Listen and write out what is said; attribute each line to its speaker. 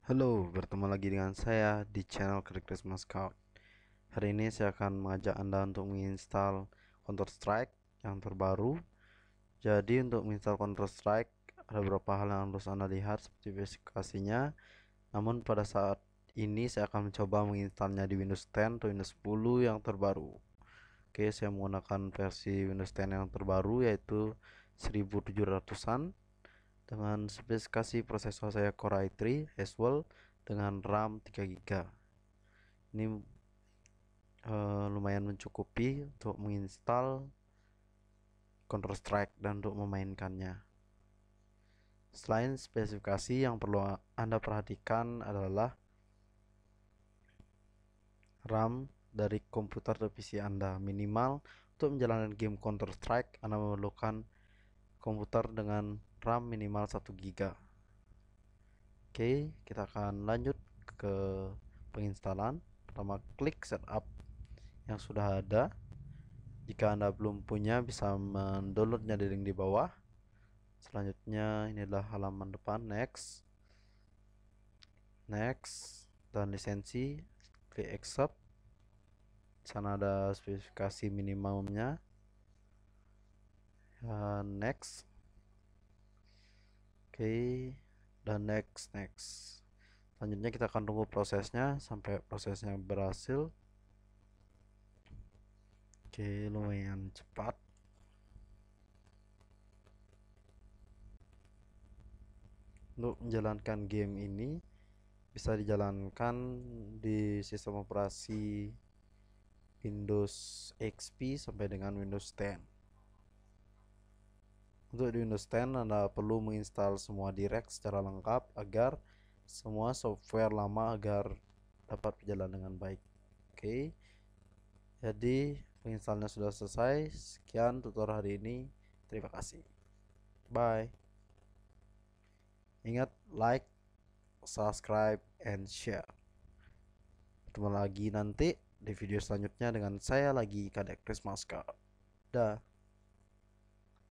Speaker 1: Halo, bertemu lagi dengan saya di channel Christmas Scout. Hari ini saya akan mengajak Anda untuk menginstal Counter Strike yang terbaru. Jadi untuk menginstal Counter Strike ada beberapa hal yang harus Anda lihat seperti spesifikasinya. Namun pada saat ini saya akan mencoba menginstalnya di Windows 10 atau Windows 10 yang terbaru. Oke, saya menggunakan versi Windows 10 yang terbaru yaitu 1700-an dengan spesifikasi prosesor saya Core i3 Haswell dengan RAM 3 GB. Ini lumayan mencukupi untuk menginstal Counter Strike dan untuk memainkannya. Selain spesifikasi, yang perlu Anda perhatikan adalah RAM dari komputer atau PC Anda. Minimal untuk menjalankan game Counter Strike Anda memerlukan komputer dengan RAM minimal 1 GB. Oke, kita akan lanjut ke penginstalan. Pertama, klik setup yang sudah ada. Jika Anda belum punya, bisa mendownloadnya di link di bawah. Selanjutnya, ini adalah halaman depan. Next, dan lisensi. Klik accept. Di sana ada spesifikasi minimumnya. Next, oke, dan next. Selanjutnya kita akan tunggu prosesnya sampai prosesnya berhasil. Oke, lumayan cepat. Untuk menjalankan game ini bisa dijalankan di sistem operasi Windows XP sampai dengan Windows 10. Untuk di Windows 10 Anda perlu menginstal semua direct secara lengkap agar semua software lama agar dapat berjalan dengan baik. Oke, jadi penginstalnya sudah selesai. Sekian tutorial hari ini. Terima kasih. Bye. Ingat like, subscribe, and share. Ketemu lagi nanti di video selanjutnya dengan saya lagi, Kadek Christmas Card. Dah.